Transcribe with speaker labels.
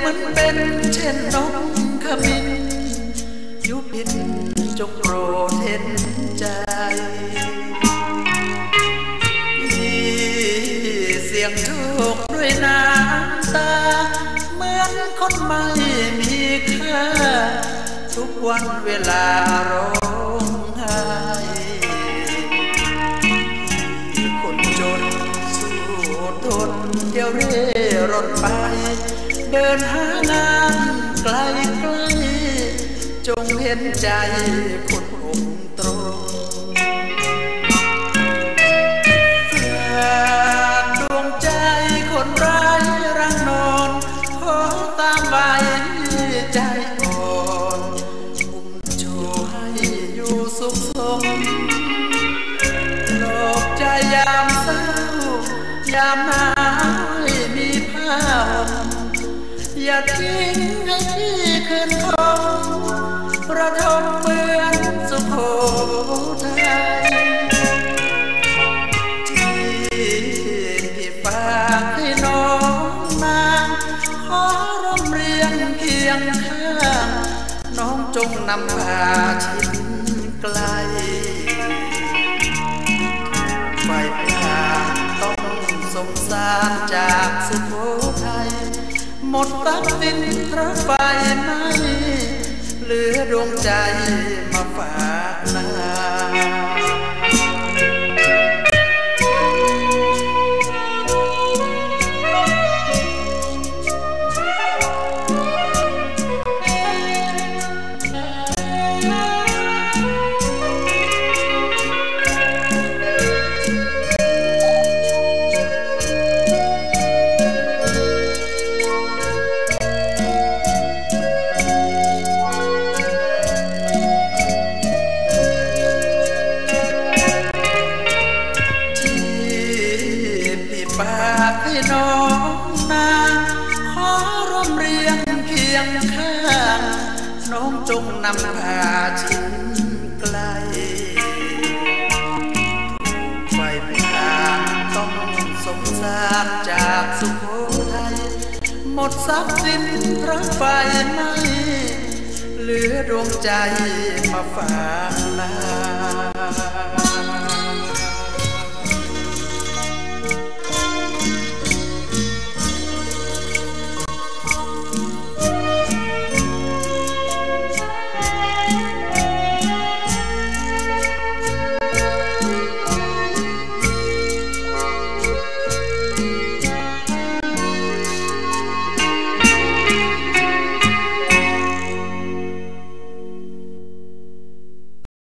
Speaker 1: มันเป็นเช่นนกขมิ้นยุพินจงโปรดเห็นใจเสียงโชคด้วยน้ำตาเหมือนคนไม่มีค่าทุกวันเวลาร้องไห้คนจนสู้ทนเดียวเร่ร่อนไปเดินหางานไกลจงเห็นใจคนอกตรงฝากดวงใจคนไร้รังนอนขอตามใบใจอ่อนอุ้มชูให้อยู่สุขสมโลกใจยามเศร้ายามหนาวมีผ้าอย่าทิ้งให้พี่คืนคงประทมเหมือนสุโขทัยที่พี่ฝากให้น้องมาขอร่มเรียงเคียงข้างน้องจงนำพาชิดไกลไฟพาต้องสงสารจากสุโขทัยหมดตักดินเพราะไฟไหม้เหลือดวงใจมาฝากนาฝากให้น้องนาขอร่วมเรียงเคียงข้างน้องจงนำพาชิดไกลไฟพาต้องสงสารจากสุโขทัยหมดทรัพย์สินเพราะไฟไหม้เหลือดวงใจมาฝากนา